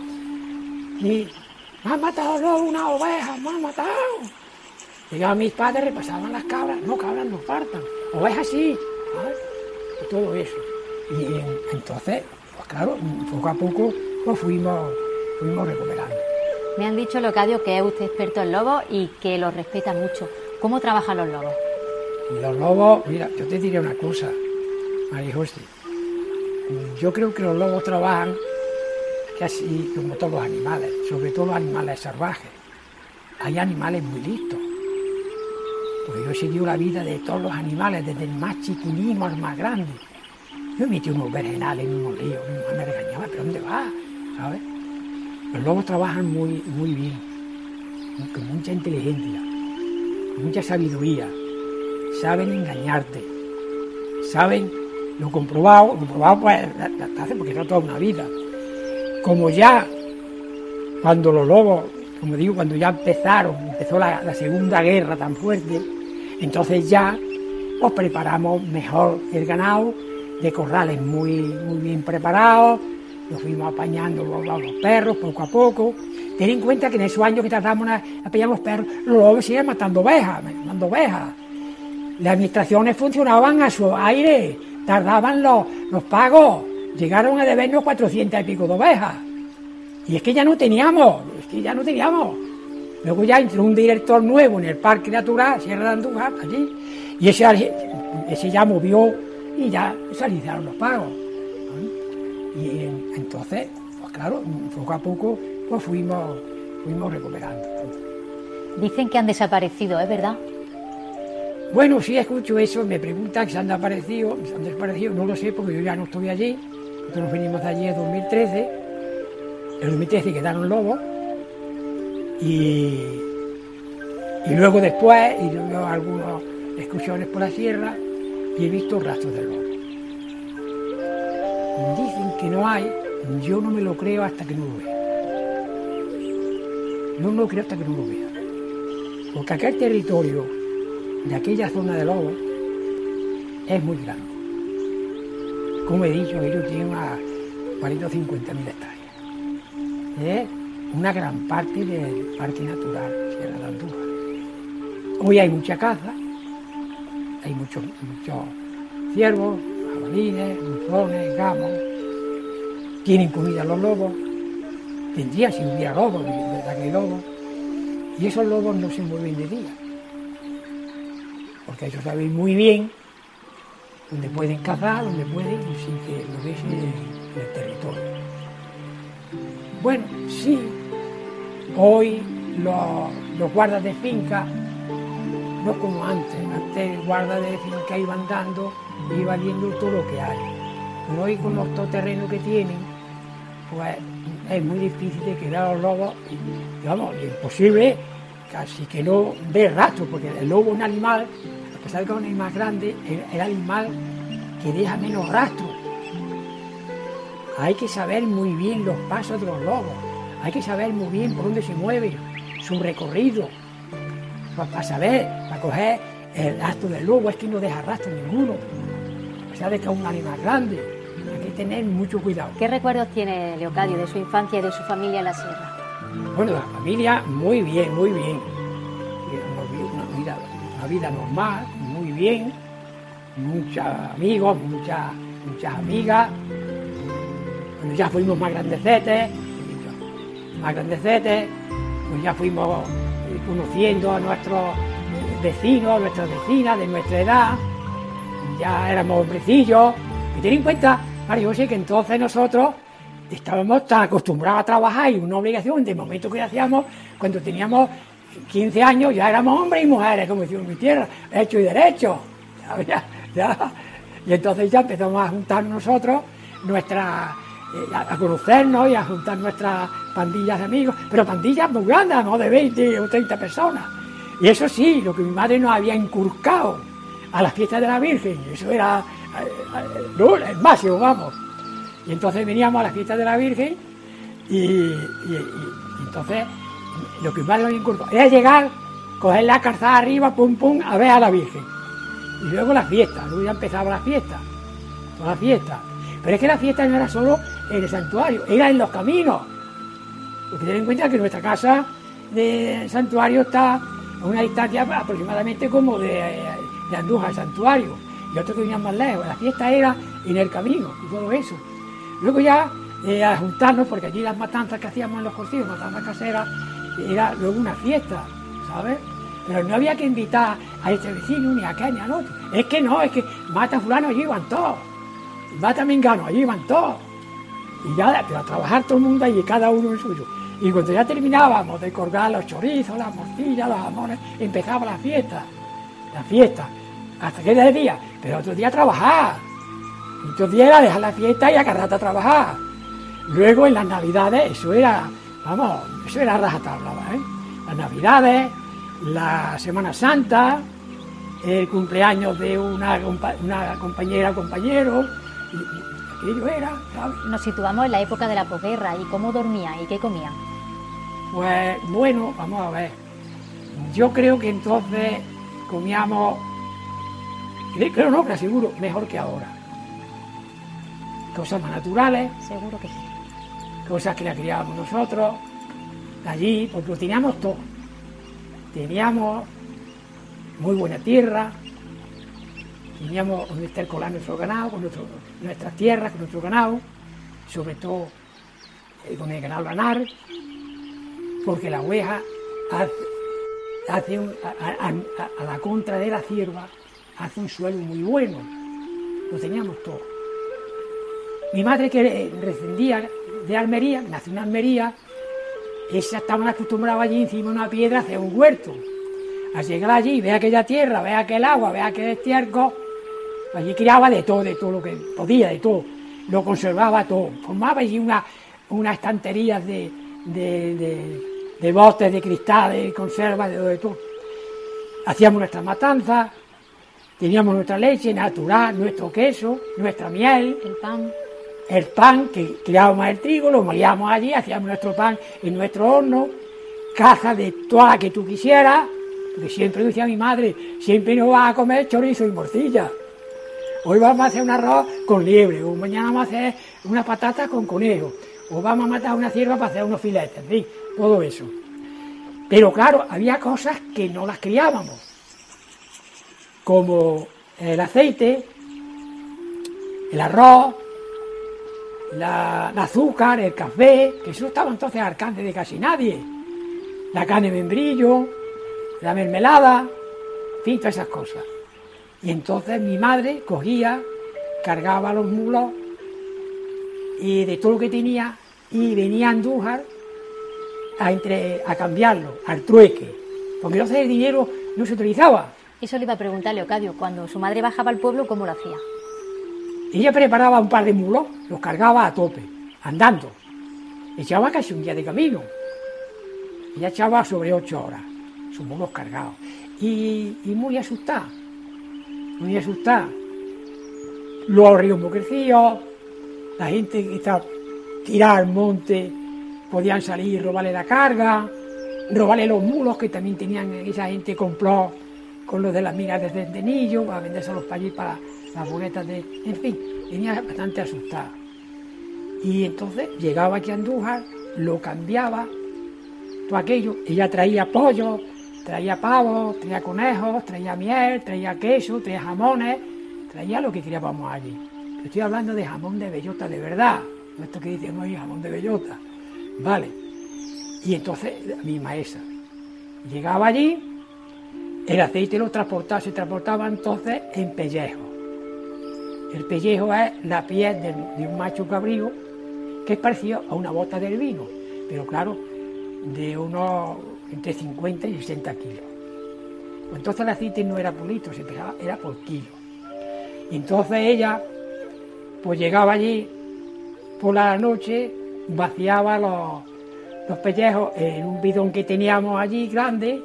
y me han matado luego una oveja, me han matado. Llegaban mis padres, repasaban las cabras, no, cabras no faltan, ovejas sí, ¿sabes? Y todo eso. Y entonces, pues claro, poco a poco pues fuimos, fuimos recuperando. Me han dicho, Leocadio, que es usted experto en lobos y que los respeta mucho. ¿Cómo trabajan los lobos? Y los lobos, mira, yo te diré una cosa, María José. Yo creo que los lobos trabajan casi como todos los animales, sobre todo los animales salvajes. Hay animales muy listos, porque yo he seguido la vida de todos los animales, desde el más chiquilino al más grande. Yo he metido unos vergenales en unos ríos, mi mamá me regañaba, ¿pero dónde vas? ¿Sabes? Los lobos trabajan muy, muy bien, con mucha inteligencia, con mucha sabiduría, saben engañarte, saben lo comprobado, lo comprobado pues la hace porque está toda una vida. Como ya, cuando los lobos, como digo, cuando ya empezaron, empezó la, la Segunda Guerra tan fuerte, entonces ya pues preparamos mejor el ganado, de corrales muy, muy bien preparados, los fuimos apañando los, los perros poco a poco. Ten en cuenta que en esos años que tardamos a apañar los perros, los lobos siguen matando ovejas, matando ovejas. Las administraciones funcionaban a su aire, tardaban los, los pagos, llegaron a debernos cuatrocientas y pico de ovejas. Y es que ya no teníamos, es que ya no teníamos. Luego ya entró un director nuevo en el Parque Natural, Sierra de Andújar, allí, y ese, ese ya movió y ya se realizaron los pagos. Y entonces, pues claro, poco a poco pues fuimos, fuimos recuperando. Dicen que han desaparecido, ¿es verdad? Bueno, sí escucho eso, me preguntan que se han desaparecido, se han desaparecido, no lo sé porque yo ya no estoy allí, nosotros nos venimos de allí en dos mil trece, En dos mil trece quedaron lobos y, y luego después he ido a algunas excursiones por la sierra y he visto rastros de lobos. Dicen que no hay, yo no me lo creo hasta que no lo vea. No me lo creo hasta que no lo vea. Porque aquel territorio de aquella zona de lobos es muy grande. Como he dicho, ellos tienen unas cuarenta o cincuenta mil hectáreas. Es una gran parte del Parque Natural Sierra de Andújar. Hoy hay mucha caza, hay muchos muchos ciervos, jabalines, buzones, gamos, tienen comida los lobos, tendrían si hubiera lobos, de verdad que hay lobos, y esos lobos no se mueven de día, porque ellos saben muy bien donde pueden cazar, donde pueden, sin que lo dejen en el territorio. Bueno, sí, hoy los, los guardas de finca, no como antes, antes guardas de finca iban dando, iban viendo todo lo que hay. Pero hoy con los todoterrenos que tienen, pues es muy difícil de quedar a los lobos, y, digamos, es imposible casi que no ver rastros, porque el lobo es un animal, a pesar de que es un animal grande, es el animal que deja menos rastros. Hay que saber muy bien los pasos de los lobos, hay que saber muy bien por dónde se mueven, su recorrido, para, para saber, para coger el rastro del lobo, es que no deja rastro ninguno, a pesar de que es un animal grande, hay que tener mucho cuidado. ¿Qué recuerdos tiene Leocadio de su infancia y de su familia en la sierra? Bueno, la familia muy bien, muy bien, una vida, una vida normal, muy bien, muchos amigos, muchas, muchas amigas. Bueno, ya fuimos más grandecetes, más grandecetes, pues ya fuimos conociendo a nuestros vecinos, a nuestras vecinas de nuestra edad, ya éramos hombrecillos. Y ten en cuenta, Mario José, que entonces nosotros estábamos tan acostumbrados a trabajar y una obligación, de momento que hacíamos, cuando teníamos quince años ya éramos hombres y mujeres, como decimos en mi tierra, hecho y derecho. Ya, ya. Y entonces ya empezamos a juntar nosotros nuestras... a conocernos y a juntar nuestras pandillas de amigos, pero pandillas muy grandes, no de veinte o treinta personas. Y eso sí, lo que mi madre nos había inculcado a las fiestas de la Virgen, eso era no, el máximo, vamos. Y entonces veníamos a las fiestas de la Virgen y, y, y, y entonces lo que mi madre nos inculcó era llegar, coger la calzada arriba, pum pum, a ver a la Virgen. Y luego la fiesta, luego ya empezaba la fiesta, toda la fiesta. Pero es que la fiesta no era solo en el santuario, era en los caminos. Porque ten en cuenta que nuestra casa de santuario está a una distancia aproximadamente como de, de Andújar al santuario, y otros que venían más lejos. La fiesta era en el camino y todo eso. Luego ya eh, a juntarnos, porque allí las matanzas que hacíamos en los cortijos, matanzas caseras, era luego una fiesta, ¿sabes? Pero no había que invitar a este vecino, ni a aquel, ni al otro. Es que no, es que mata a fulano, allí iban todos. Mata a Mengano, allí iban todos. Y ya, pero a trabajar todo el mundo allí, cada uno en suyo. Y cuando ya terminábamos de colgar los chorizos, las morcillas, los jamones, empezaba la fiesta. La fiesta. Hasta que era de día. Pero otro día a trabajar. Otro día era dejar la fiesta y agarrarte a trabajar. Luego en las navidades, eso era, vamos, eso era rajatabla, ¿eh? Las navidades, la Semana Santa, el cumpleaños de una, una compañera o compañero, y, y aquello era, ¿sabes? Nos situamos en la época de la posguerra, ¿y cómo dormían y qué comían? Pues bueno, vamos a ver. Yo creo que entonces comíamos, creo no, pero seguro, mejor que ahora. Cosas más naturales. Seguro que sí. Cosas que las criábamos nosotros, allí, porque lo teníamos todo. Teníamos muy buena tierra, teníamos donde estar colar nuestro ganado, con nuestro, nuestras tierras, con nuestro ganado, sobre todo eh, con el ganado lanar, porque la oveja hace, hace un, a, a, a, a la contra de la cierva, hace un suelo muy bueno, lo teníamos todo. Mi madre, que descendía de Almería, nació en Almería, esa estaban acostumbrados allí encima de una piedra a hacer un huerto. Al llegar allí, ve aquella tierra, ve aquel agua, ve aquel estiércol, allí criaba de todo, de todo lo que podía, de todo, lo conservaba todo, formaba allí una, unas estanterías de, de, de, de botes, de cristales, de conservas, de, de todo. Hacíamos nuestras matanzas, teníamos nuestra leche natural, nuestro queso, nuestra miel, el pan, el pan que criábamos el trigo, lo molíamos allí, hacíamos nuestro pan en nuestro horno, caza de toda la que tú quisieras, porque siempre decía mi madre, siempre nos vas a comer chorizo y morcilla. Hoy vamos a hacer un arroz con liebre, o mañana vamos a hacer una patata con conejo, o vamos a matar una cierva para hacer unos filetes, en fin, todo eso. Pero claro, había cosas que no las criábamos, como el aceite, el arroz, la, el azúcar, el café, que eso estaba entonces al alcance de casi nadie, la carne de membrillo, la mermelada, en fin, todas esas cosas. Y entonces mi madre cogía, cargaba los mulos y de todo lo que tenía y venía a Andújar a, entre, a cambiarlo, al trueque, porque entonces el dinero no se utilizaba. Eso le iba a preguntar, Leocadio, cuando su madre bajaba al pueblo, ¿cómo lo hacía? Ella preparaba un par de mulos, los cargaba a tope, andando. Echaba casi un día de camino. Ella echaba sobre ocho horas, sus mulos cargados. Y, y muy asustada, muy asustada. Los ríos muy crecidos, la gente que estaba tirada al monte podían salir y robarle la carga, robarle los mulos que también tenían, esa gente compró con los de las migas de centenillo, para vendérselos para allí, para las boletas de... En fin, venía bastante asustada. Y entonces llegaba aquí a Andújar, lo cambiaba, todo aquello, ella traía pollo, traía pavos, traía conejos, traía miel, traía queso, traía jamones, traía lo que queríamos allí. Estoy hablando de jamón de bellota de verdad, no esto que dicen hoy, jamón de bellota, vale. Y entonces mi maestra llegaba allí, el aceite lo transportaba, se transportaba entonces en pellejo. El pellejo es la piel de, de un macho cabrío que es parecido a una bota del vino, pero claro, de unos entre cincuenta y sesenta kilos. Entonces el aceite no era por litro, se pesaba, era por kilo. Y entonces ella, pues llegaba allí por la noche, vaciaba los, los pellejos en un bidón que teníamos allí grande,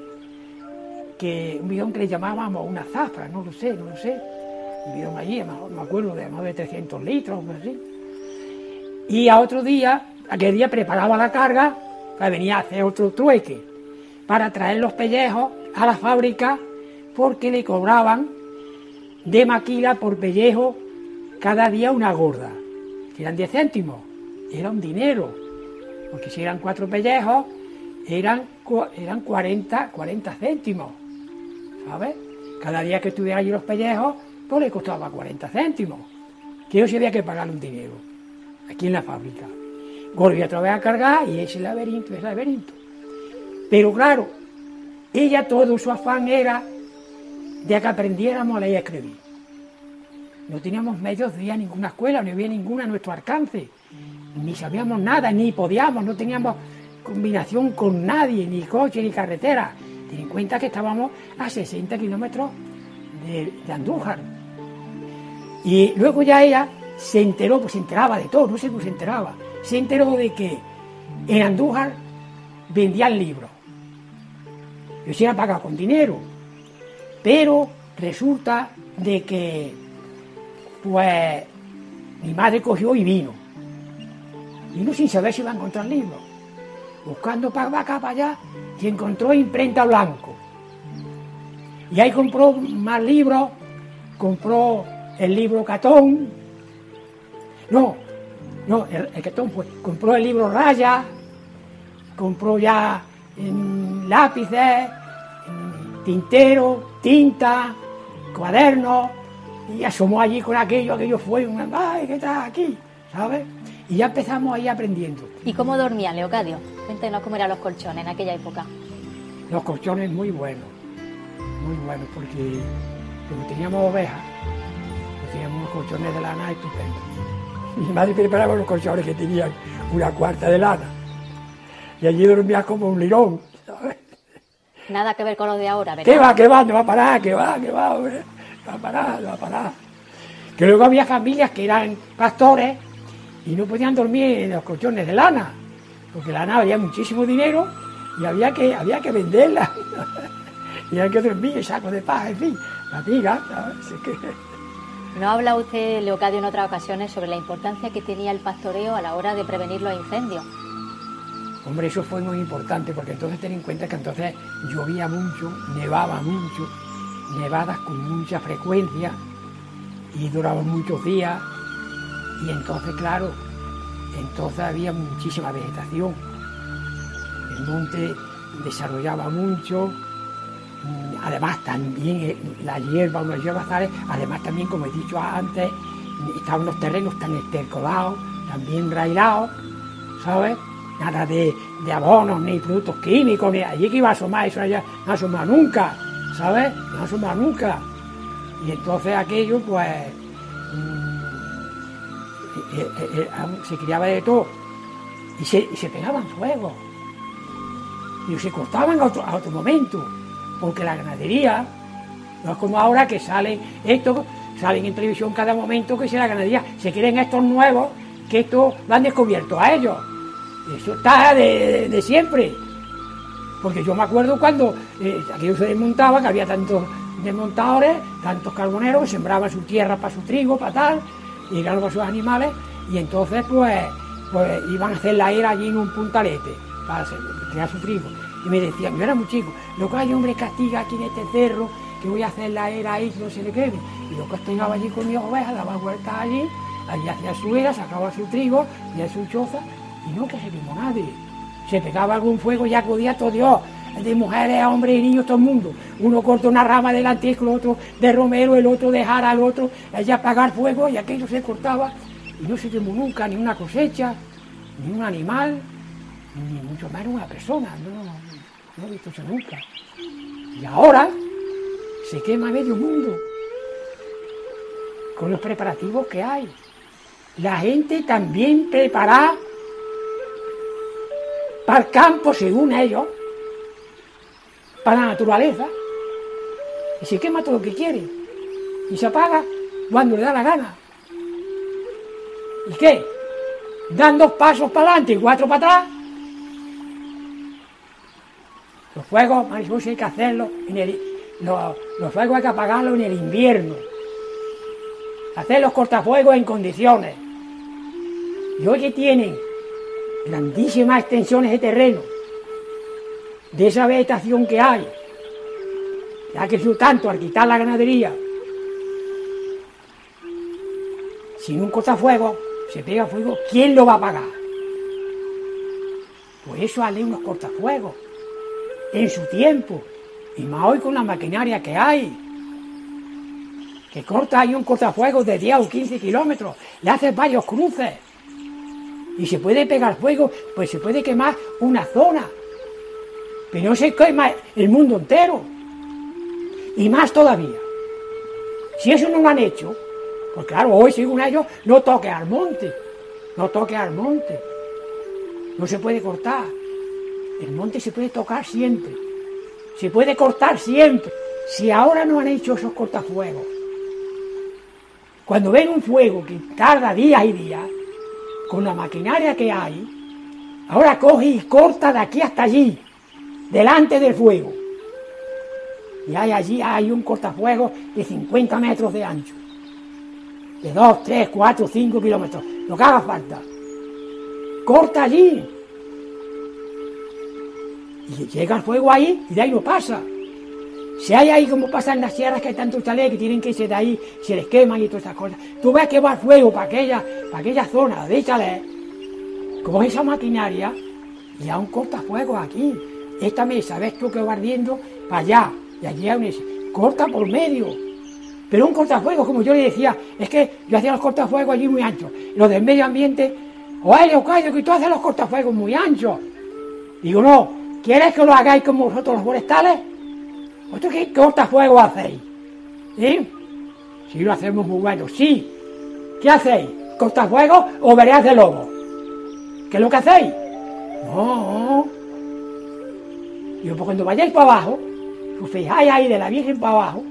que un bidón que le llamábamos una zafra, no lo sé, no lo sé. Un bidón allí, no me acuerdo, de más de trescientos litros, o así. Y a otro día, aquel día preparaba la carga, pues venía a hacer otro trueque para traer los pellejos a la fábrica, porque le cobraban de maquila por pellejo cada día una gorda, que eran diez céntimos, era un dinero, porque si eran cuatro pellejos, eran, eran cuarenta, cuarenta céntimos, ¿sabes? Cada día que estuviera allí los pellejos, pues le costaba cuarenta céntimos, que eso había que pagarle un dinero, aquí en la fábrica. Volví otra vez a cargar y ese laberinto, ese laberinto. Pero claro, ella todo su afán era de que aprendiéramos a leer y a escribir. No teníamos medios de ir a ninguna escuela, no había ninguna a nuestro alcance, ni sabíamos nada, ni podíamos, no teníamos combinación con nadie, ni coche, ni carretera. Ten en cuenta que estábamos a sesenta kilómetros de, de Andújar. Y luego ya ella se enteró, pues se enteraba de todo, no sé cómo se enteraba, se enteró de que en Andújar vendían libros. Yo se iban pagado con dinero, pero resulta de que, pues, mi madre cogió y vino. Vino sin saber si iba a encontrar libros. Buscando para acá, para allá, y encontró Imprenta Blanco. Y ahí compró más libros, compró el libro Catón. No, no, el, el Catón fue, compró el libro Raya, compró ya en lápices, en tintero, tinta, cuadernos, y asomó allí con aquello, aquello fue un, ¡ay, qué tal aquí! ¿Sabes? Y ya empezamos ahí aprendiendo. ¿Y cómo dormía, Leocadio? Cuéntenos cómo eran los colchones en aquella época. Los colchones muy buenos, muy buenos, porque como teníamos ovejas, pues teníamos unos colchones de lana estupendos. Mi madre preparaba los colchones que tenían una cuarta de lana. Y allí dormía como un lirón, ¿sabes? Nada que ver con lo de ahora, ¿verdad? ¿Qué va, qué va? No va a parar, ¿qué va, qué va, hombre? No va a parar, no va a parar. Que luego había familias que eran pastores y no podían dormir en los colchones de lana, porque la lana valía muchísimo dinero y había que, había que venderla. Y hay que dormir en saco de paja, en fin, fatiga, ¿sabes? Es que... ¿No habla usted, Leocadio, en otras ocasiones sobre la importancia que tenía el pastoreo a la hora de prevenir los incendios? Hombre, eso fue muy importante, porque entonces ten en cuenta que entonces llovía mucho, nevaba mucho, nevadas con mucha frecuencia y duraban muchos días, y entonces, claro, entonces había muchísima vegetación. El monte desarrollaba mucho, además también la hierba, unas hierbazales, además también, como he dicho antes, estaban los terrenos tan estercolados, también railados, ¿sabes? Nada de, de abonos ni productos químicos, ni allí que iba a asomar, eso allá no asoma nunca, ¿sabes? No asoma nunca. Y entonces aquello, pues, mmm, eh, eh, eh, se criaba de todo, y se, y se pegaban fuego, y se cortaban a otro, a otro momento, porque la ganadería, no es como ahora que salen estos, salen en televisión cada momento que si la ganadería, se quieren estos nuevos, que estos lo han descubierto a ellos. Eso está de, de, de siempre. Porque yo me acuerdo cuando eh, aquello se desmontaba, que había tantos desmontadores, tantos carboneros que sembraban su tierra para su trigo, para tal, y para sus animales, y entonces pues, pues iban a hacer la era allí en un puntalete para hacer, crear su trigo. Y me decían, yo era muy chico, lo que hay, hombre, castiga aquí en este cerro, que voy a hacer la era ahí, no se le quede. Y lo que castigaba allí con mis ovejas, daba vueltas allí, allí hacía su era, sacaba su trigo, y su choza, y no que se quemó nadie. Se pegaba algún fuego y acudía todo Dios, de mujeres, hombres y niños, todo el mundo. Uno cortó una rama del antisco, el otro de romero, el otro de jara, el otro, allí a apagar fuego, y aquello se cortaba, y no se quemó nunca ni una cosecha, ni un animal, ni mucho menos una persona. No, no he visto eso nunca. Y ahora se quema medio mundo con los preparativos que hay. La gente también preparada para el campo, según ellos, para la naturaleza, y se quema todo lo que quiere, y se apaga cuando le da la gana. ¿Y qué? Dan dos pasos para adelante y cuatro para atrás. Los fuegos, Marisol, hay que hacerlo, en el, los, los fuegos hay que apagarlos en el invierno. Hacer los cortafuegos en condiciones. Y hoy que tienen grandísimas extensiones de terreno, de esa vegetación que hay, ya que su tanto al quitar la ganadería, sin un cortafuegos se pega fuego, ¿quién lo va a pagar? Por eso hazle unos cortafuegos en su tiempo, y más hoy con la maquinaria que hay, que corta ahí un cortafuegos de diez o quince kilómetros, le haces varios cruces, y se puede pegar fuego, pues se puede quemar una zona, pero no se quema el mundo entero, y más todavía. Si eso no lo han hecho, pues claro, hoy según ellos, no toque al monte, no toque al monte, no se puede cortar. El monte se puede tocar siempre, se puede cortar siempre. Si ahora no han hecho esos cortafuegos, cuando ven un fuego que tarda días y días, con la maquinaria que hay, ahora coge y corta de aquí hasta allí, delante del fuego. Y hay allí hay un cortafuegos de cincuenta metros de ancho, de dos, tres, cuatro, cinco kilómetros, lo que haga falta. Corta allí. Y llega el fuego ahí y de ahí no pasa. Si hay ahí como pasa en las sierras, que hay tantos chalés que tienen que irse de ahí, se les queman y todas esas cosas. Tú ves que va el fuego para aquella, para aquella zona de chalés, como esa maquinaria, y a un cortafuegos aquí. Esta mesa, ves tú que va ardiendo para allá, y allí hay un corta por medio. Pero un cortafuegos, como yo le decía, es que yo hacía los cortafuegos allí muy anchos. Los del medio ambiente, oye, Leocadio, que tú haces los cortafuegos muy anchos. Digo, no, ¿quieres que lo hagáis como vosotros los forestales? ¿Vosotros qué cortafuegos hacéis? ¿Sí? Sí, lo hacemos muy bueno, sí. ¿Qué hacéis? ¿Cortafuegos o veredas de lobo? ¿Qué es lo que hacéis? No. Digo, pues cuando vayáis para abajo, os fijáis ahí de la Virgen para abajo,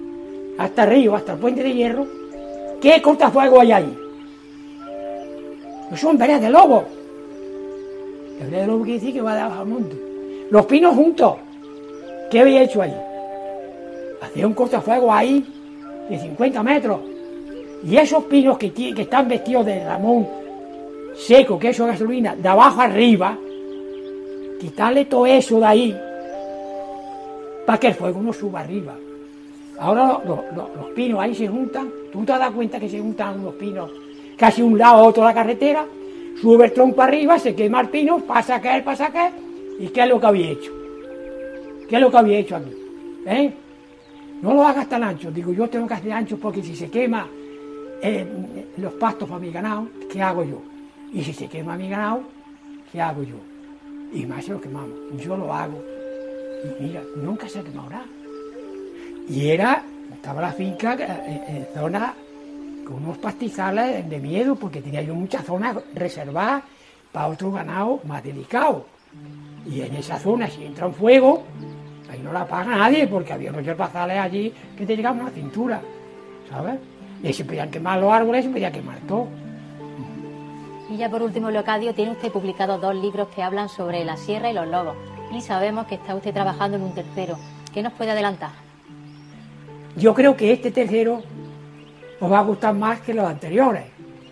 hasta el río, hasta el puente de hierro, ¿qué cortafuegos hay ahí? son veredas de lobo. La vereda de lobo quiere decir que va de abajo al monte. Los pinos juntos. ¿Qué había hecho ahí? Hacía un cortafuego ahí de cincuenta metros. Y esos pinos que, que están vestidos de ramón seco, que eso es gasolina, de abajo arriba, quitarle todo eso de ahí para que el fuego no suba arriba. Ahora los, los, los pinos ahí se juntan, tú te das cuenta que se juntan unos pinos casi un lado a otro de la carretera, sube el tronco arriba, se quema el pino, pasa a caer, pasa a caer, ¿y qué es lo que había hecho? ¿Qué es lo que había hecho aquí? ¿Eh? No lo hagas tan ancho, digo, yo tengo que hacer ancho porque si se quema eh, los pastos para mi ganado, ¿qué hago yo? Y si se quema mi ganado, ¿qué hago yo? Y más se lo quemamos, yo lo hago. Y mira, nunca se ha quemado nada. Y era, estaba la finca en, en zona con unos pastizales de miedo, porque tenía yo muchas zonas reservadas para otro ganado más delicado. Y en esa zona, si entra un fuego, ahí no la apaga nadie, porque había muchos pastizales allí que te llegaban a la cintura, ¿sabes? Y se podían quemar los árboles, se podía quemar todo. Y ya por último, Leocadio, tiene usted publicado dos libros que hablan sobre la sierra y los lobos. Y sabemos que está usted trabajando en un tercero. ¿Qué nos puede adelantar? Yo creo que este tercero os va a gustar más que los anteriores.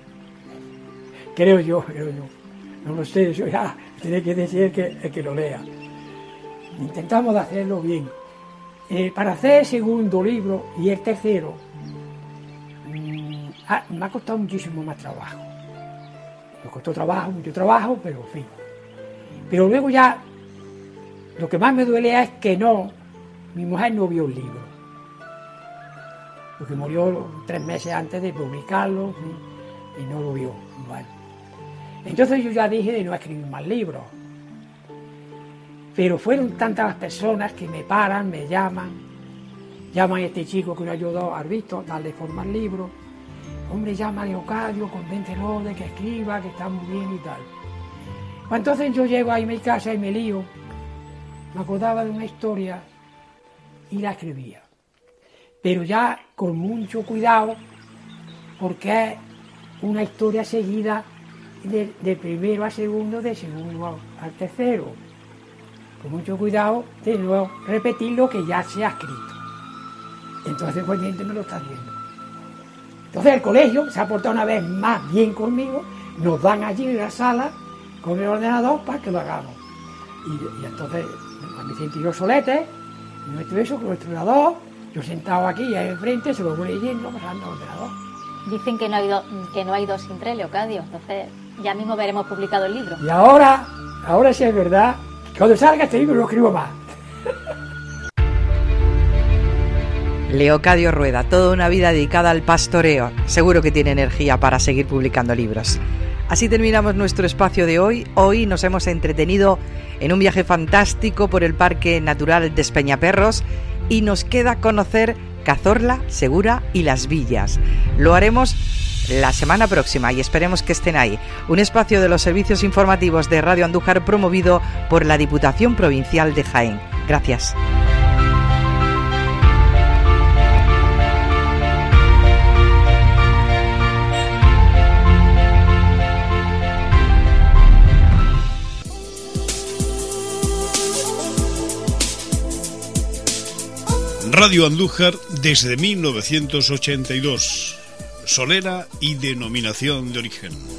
Creo yo, creo yo. No lo sé, eso ya tiene que decir el que, el que lo lea. Intentamos de hacerlo bien. Eh, para hacer el segundo libro y el tercero, mmm, ah, me ha costado muchísimo más trabajo. Me costó trabajo, mucho trabajo, pero en fin. Pero luego ya, lo que más me duele es que no, mi mujer no vio el libro. Porque murió tres meses antes de publicarlo y, y no lo vio. Bueno. Entonces yo ya dije de no escribir más libros. Pero fueron tantas las personas que me paran, me llaman, llaman a este chico que me ayudó a visto, darle forma al libro. Hombre, llama a Leocadio, convéncelo de que escriba, que está muy bien y tal. Entonces yo llego ahí a mi casa y me lío. Me acordaba de una historia y la escribía. Pero ya con mucho cuidado, porque es una historia seguida de, de primero a segundo, de segundo al tercero. Con mucho cuidado de nuevo repetir lo que ya se ha escrito. Entonces pues gente me lo está viendo. Entonces el colegio se ha portado una vez más bien conmigo, nos dan allí en la sala con el ordenador para que lo hagamos. Y, y entonces me sentí los soletes, y nuestro eso con nuestro ordenador, yo sentado aquí ahí enfrente, se lo voy leyendo, pasando el ordenador. Dicen que no hay, do, que no hay dos sin tres, Leocadio, entonces ya mismo veremos publicado el libro. Y ahora, ahora sí es verdad, cuando salga este libro lo escribo más. Leocadio Rueda, toda una vida dedicada al pastoreo. Seguro que tiene energía para seguir publicando libros. Así terminamos nuestro espacio de hoy. Hoy nos hemos entretenido en un viaje fantástico por el Parque Natural de Espeñaperros y nos queda conocer Cazorla, Segura y Las Villas. Lo haremos la semana próxima y esperemos que estén ahí. Un espacio de los servicios informativos de Radio Andújar promovido por la Diputación Provincial de Jaén. Gracias. Radio Andújar desde mil novecientos ochenta y dos, solera y denominación de origen.